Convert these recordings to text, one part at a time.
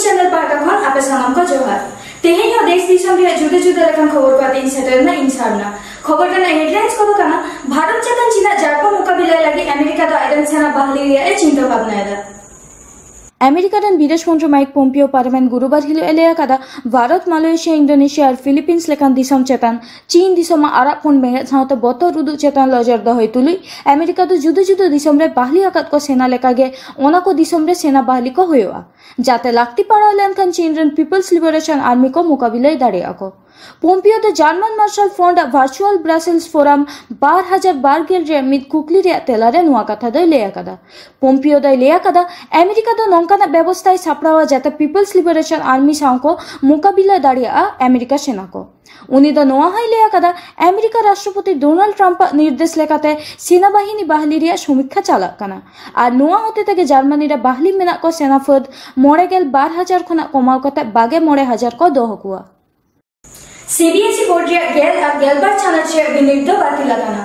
news channel पाटा खन आपे सानाम को जोहार तेहेन हो देश दिसम रे जुदे जुदे लेखन खबर को आते सेटलना इंसारना खबर का हेडलाइंस को कना भारत चतन चीना जारपा मुकाबिला लगी अमेरिका तो आयरन सेना बाहली रे चिंता भावना है अमेरिकान विदेश मंत्री माइक पोम्पियो पार्लामेंट गुरुवार हिलो एलेया कदा भारत मालयेशिया इंडोनेशिया और फिलिपींस लेकान दिसम चेतान चीन दिसम आराप फोन बेंगे साउते बोतर रुदु चेतान लजर दहय तुली अमेरिका तो जुदो जुदो दिसम रे बाहली आकात को सेना लेकागे ओना को दिसम रे सेना बाहली को होयोआ जाते लाक्ति पड़ा लेनखान चीन रन पीपल्स लिबरेशन आर्मी को मुकाबिला दाड़िया को Pompeo the German Marshall fund virtual Brussels forum 2012 रे मिद कुकली रे तेलारे नुआ कथा द लेया कदा पोम्पियो द लेया कदा अमेरिका द नोंकाना व्यवस्था सापड़ावा जाते पीपल्स लिबरेशन आर्मी साव को मुकाबिला दाड़िया अमेरिका सेना को उनी द नोआ हाई लेया कदा अमेरिका राष्ट्रपति डोनाल्ड ट्रम्प निर्देश लेकाते सेना बाहिनी बाहली रे समीक्षा चालक कना आर नोआ होते तके जर्मनी रे बाहली मेना को सेना फद 92,000 खना कमाव कते 29,000 को दोहकुआ सीबीएसई बोर्ड रे गेल और गेलबार चानच रे बिनिड दो बातिल लगाना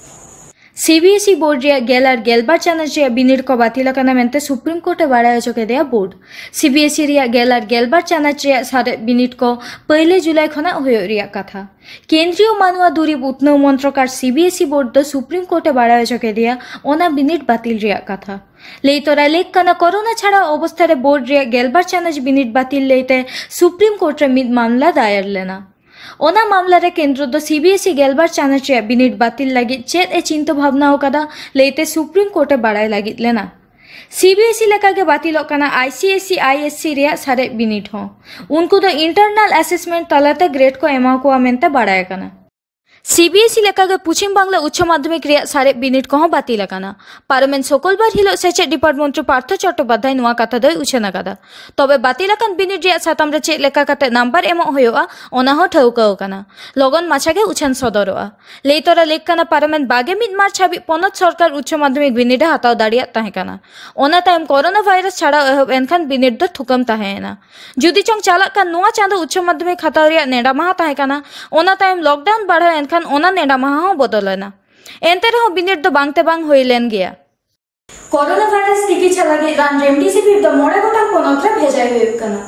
सीबीएसई बोर्ड रे गेल और गेलबार चानच रे बिनिड को बातिल लगाना मेंते सुप्रीम कोर्ट बाड़ा चके दिया बोर्ड सीबीएसई रे गेल और गेलबार चानच रे सारे बिनिड को 1 जुलाई खना होयो रिया कथा केंद्रीय मानवा दूरी उतनव मंत्रकार सीबीएसई बोर्ड द सुप्रीम कोर्ट बाड़ा चके दिया ओना बिनिड बातिल रिया कथा लेतोरा लेख कना कोरोना छाड़ा अवस्था रे बोर्ड रे गेलबार चानच बिनिड बातिल लेते सुप्रीम कोर्ट रे मिद मामला दायर लेना ओना मामला रे केंद्र दो सीबीएसई गेलबार चानच रे बिनिड बातिल लगी चेत ए चिंता भावना कदा लेते सुप्रीम कोर्ट बाड़ाय लगी लेना सीबीएसई लेका के बातिल कना आईसीएसई आईएससी रे सारे बिनिड हो उनको तो इंटरनल असेसमेंट तलाते ग्रेड को एमा को मेंते बाड़ाय कना सीबीएसई लेका के पश्चिम बांग्ला उच्च माध्यमिक रे सारे बिनिड को बातिल कना पार्लामेंट सकलबार हिलो सेचेट डिपार्टमेंट पार्थ चट्टोपाध्याय नुआ कथा दय उछना कदा तबे बातिल कन बिनिड रे सातम रे चे लेका कते नंबर एमो होयोआ ओना हो ठौकाओ कना लगन माछा के उछन सदरोआ लेतरा लेक कना पार्लामेंट बागे मिद मार्च छाबी पनत सरकार उच्च माध्यमिक बिनिड हाताव दाड़िया ताहे कना ओना टाइम कोरोना वायरस छाड़ा एहब एनखान बिनिड द थुकम ताहेना जुदी चंग चालक का नुआ चांदो उच्च माध्यमिक हाताव रे नेडा माहा ताहे कना ओना टाइम लॉकडाउन बाढ़ा खान ओना नेडा माहा बदलना एंते रहो बिनिड दो बांगते बांग होइलेन गया कोरोना वायरस चिकित्सा लगे रान रेमडेसिविर द मोड़े गोटांग पनतरे भेजाय होय कना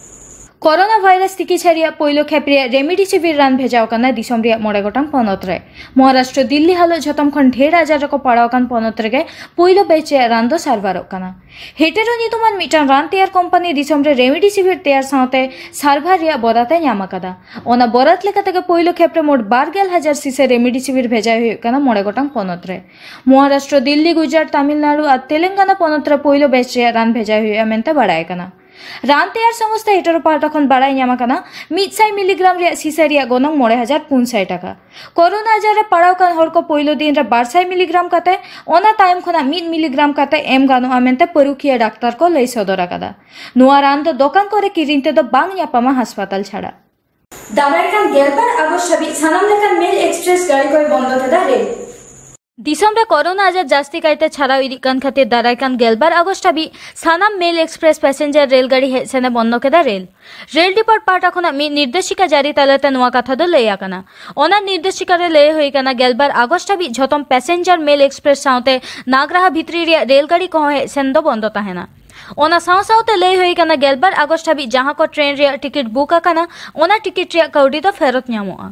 कोरोना वायरस चिकित्सा रे पहिलो खेपरे रेमडेसिविर रान भेजाव कना दिसम रे मोड़े गोटांग पनतरे महाराष्ट्र दिल्ली हालो जतम खन 1,500 को पड़ाव कन पनतरे के पहिलो बेच रान दो सार्भार कना हेटेरो नितुमान मिटान रान तैयार कंपनी दिसम रे रेमडेसिविर तैयार साथे सार्भार रे बराते न्यामा कदा ओना बरात लेकाते के पहिलो खेपरे मोट 12,000 सीसे रेमडेसिविर भेजाय होय कना मोड़े गोटांग पनतरे महाराष्ट्र दिल्ली गुजरात तमिलनाडु और तेलंगाना पनतरे पहिलो बेच रान भेजाय होय मेंते बाड़ाय कना रान तैयार संस्था हेटेरो पार्टा खन बाड़ाय न्यामा कना 100 मिलीग्राम रे सीसे रे गोनंग 9,560 टाका कोरोना आजार रे पड़ाव कन हर को पहिलो दिन रे 200 मिलीग्राम काते ओना टाइम खना 1 मिलीग्राम काते एम गानो मेंते परुखिया डाक्टर को लई सदरा कदा नुआ रान दो दुकान करे किरिनते दो बांग न्यापामा हासपाताल छाड़ा दारायकान गेलबार आगस्ट छबि सानाम लेकान मेल एक्सप्रेस गाड़ी को बंद थदा रे दिसम रे कोरोना आजार जास्ती कायते छाड़ाव इदिकान खातिर दारायकान गेलबार आगस्ट छबि सानाम मेल एक्सप्रेस पैसेंजर रेलगाड़ी हेसेने बंद केदा रेल डिपार्ट पार्टा खना मी निर्देशिका जारी तलते नुआ कथा दो लेया कना ओना निर्देशिका रे ले होई कना गेलबार आगस्ट छबि झतम पैसेंजर मेल एक्सप्रेस साउते नागराहा भितरी रे रेलगाड़ी को हेसेन दो बंद ताहेना ओना साव सावते ले होई कना गेलबार आगस्ट छबि जहां को ट्रेन रे टिकट बुक कना ओना टिकट रे कौडी दो फेरत न्यामोआ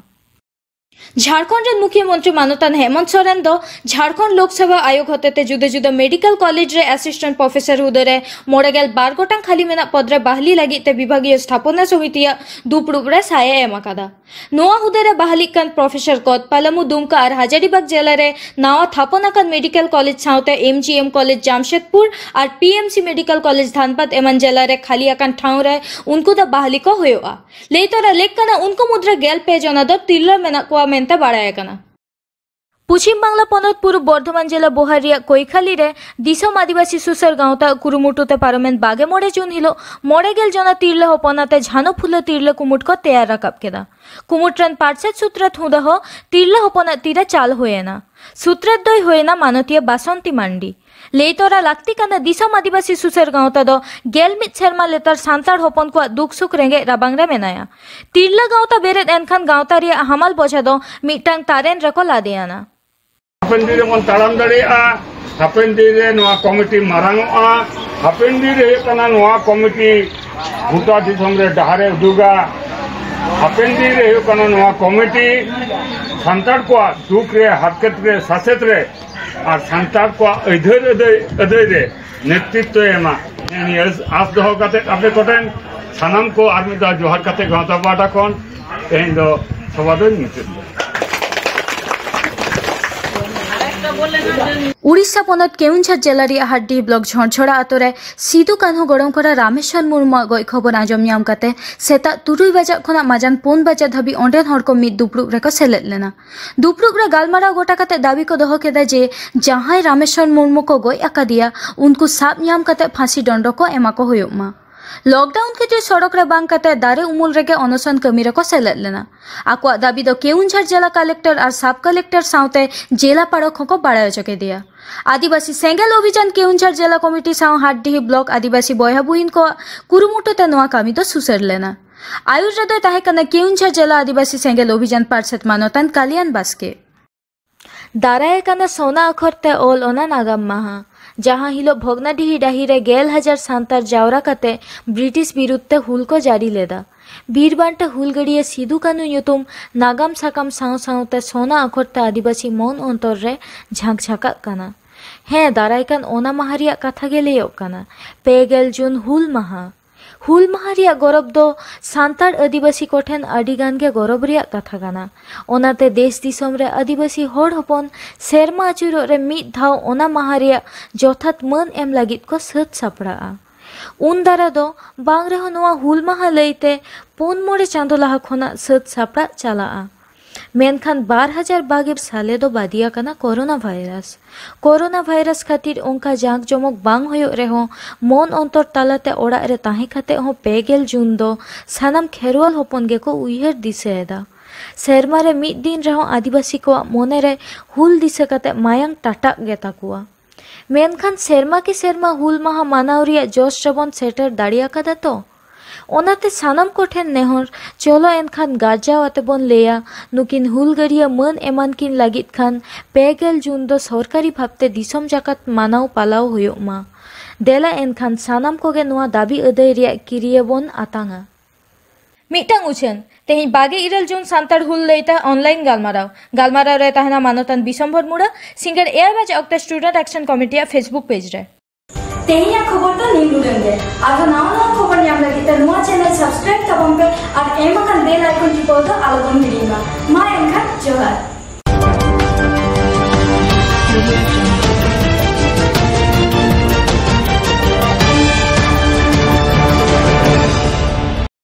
झारखंड रे मुख्यमंत्री मानतान हेमंत सोरेन दो झारखंड लोकसभा आयोग होते जुदे जुदे मेडिकल कॉलेज रे असिस्टेंट प्रोफेसर हुदरे मोड़ेगेल 12 गोटांग खाली मेना पदरे बाहली लगी ते विभागीय स्थापना समिति दुपड़ुब रे साया एमाकादा नोआ हुदरे बाहली कन प्रोफेसर कोद पालमु दुमका और हाजारीबाग जिला रे नावा थापना कन मेडिकल कॉलेज साउते एमजीएम कॉलेज जामशेदपुर और पीएमसी मेडिकल कॉलेज धानबाद एमन जिला रे खाली अकन ठाव रे उनको द बाहली को होयोआ लेतरा लेक कना उनको मुद्रा गेल पेज ओना द तिल्ला मेना को मेंते बाड़ाय कना पश्चिम बांग्ला पनत पूर्व बर्धमान जिला बोहारिया कोईखाली रे दिसम आदिवासी सुसर गांवता कुरुमुटुते पार्लामेंट बागे मोड़े जून हिलो मोड़े गेल जना तीरले होपनाते झानो फुले तीरले कुमुट को तैयार रकब केदा कुमुट्रन पार्सेट सूत्रत हुदा हो तीरले होपना तीरे चाल होयना सूत्रत दय होयना मानतीय बासंती मांडी लेतरा लाक्ति कना दिसम आदिवासी सुसर गांवता दो गेल मित शर्मा लेतर सांताड़ होपन को दुख सुख रेंगे राबांग रे मेनाया तीरला गांवता बेरेद एनखान गांवता रे हमाल बोझा दो मिटांग तारेन रको लादेयाना अपन भी मन ताड़ाम दड़ेया हापेन दिन रे नवा कमिटी मारांगोआ हापेन दिन रे कना नवा कमिटी गोटा दिसम रे डाहारे उदुगा हापेन दिन रे कना नवा कमिटी सांतार को दुख रे हरकत रे सासेत रे और सांतार को अधर अधर रे नेतृत्व एमा यानी आस दो काते आपे कोटेन सानाम को आर्मी दा जोहार काते गांता बाटा कोन तेन दो सवादन मिते उड़ीसा पनत केउंझर जिला रे हाड्डी ब्लॉक झोरझोड़ा आतोरे सिदु कान्हू गड़म करा रामेश्वर मुर्मू गय खबर आजम नाम काते सेता 3 बजा खना माजान 4 बजा धाबी ओंडेन हर को मिद दुपड़ुक रेको सेलेद लेना दुपड़ुक रे गालमारा गोटा काते दाबी को दोहो केदा जे जहां रामेश्वर मुर्मू को गय आकादिया उनको साब नाम काते फांसी दंड को एमा को होयोमा लॉकडाउन के सड़क रे बांग काते दारे उमुल रेगे अनशन कमी रेको सेलेद लेना आकुआ दाबी दो केउंझर जिला कलेक्टर और सब कलेक्टर साउते जिला पाड़क को बाड़ाय चके दिया आदिवासी सेंगेल अभियान केउंझर जिला कमिटी साउ हाड्डी ब्लॉक आदिवासी बयहा बुइन को कुरुमुटोते नवा कामी दो सुसर लेना आयुर्वेद ताहे कना केउंझर जिला आदिवासी सेंगेल अभियान पार्षद मानोतन कालियान बास्के दाराय कना सोना अखरते ओल ओना नागाम महा जहां हिलो भोगनाडीही डाही रे 10,000 सांतार जावरा काते ब्रिटिश बिरुद्धे हुल को जारी लेदा बीरबांटे हुलगड़िए सिदु कानू युतुम नागाम साकाम साव सावते सोना अखरते आदिवासी मन अंतर रे झांक झाका काना हे दारायकान ओना माहारिया कथा गे लेयोग काना 2 जून हुल माहा रिया गौरव दो सांतार आदिवासी कोठेन अडिगान के गौरव रिया कथा काना ओनाते देश दिसम रे आदिवासी होड़ हपन सेरमा आचुरो रे मिद धाव ओना माहा रिया जथात मन एम लागित को सत सापड़ा उन दारा दो बांग रे नवा हुल माहा लईते 4 चांदो लाहा खना सत सापड़ा चला मेनखान 2022 साले दो बादिया कना कोरोना वायरस खातिर उनका जांक जमक बांग होयो रेहो मन अंतर तालाते ओड़ा रे ताहे खाते हो 2 जून दो सानाम खेरवाल होपन गे को उयहर दिसेदा सेरमा रे मिद दिन रेहो आदिवासी को मोने रे हुल दिसे काते मायांग टाटा गेता कुआ मेनखान सेरमा के सेरमा हुल माहा मानावरिया जोश जबन सेटर दाड़िया कदा तो ओनाते सानाम कोठेन नेहर चलो एनखान गाजा आते बन लेया नुकिन हुलगड़िया मन एमान किन लागित खान 2 जून दो सरकारी भावते दिसम जाकात मानाव पालाव होयो मा देला एनखान सानाम कोगे नुआ दाबी अदय रिया किरिया बन आतांगा मिटांग उछन तेही 22 जून सांतार हुल लेता ऑनलाइन गालमाराव रे ताहना मानोतन बिशंभर मुड़ा सिंगर एयरबाज ऑक्टा student action committee Facebook page रे तेहिया खबर तो नहीं भूलेंगे आरो नवा खबर ᱧᱟᱢ ᱞᱟᱹᱜᱤᱫ ᱛᱮ ᱱᱚᱣᱟ ᱪᱮᱱᱮᱞ ᱥᱟᱵᱥᱠᱨᱟᱭᱤᱵ ᱛᱟᱵᱚᱱ ᱯᱮ ᱟᱨ ᱮᱢ ᱟᱠᱟᱱ ᱵᱮᱞ ᱟᱭᱠᱚᱱ ᱴᱤᱯᱟᱹᱣ ᱫᱚ ᱟᱞᱚᱵᱚᱱ ᱦᱤᱲᱤᱧ ᱢᱟ ᱮᱱᱠᱷᱟᱱ ᱡᱚᱦᱟᱨ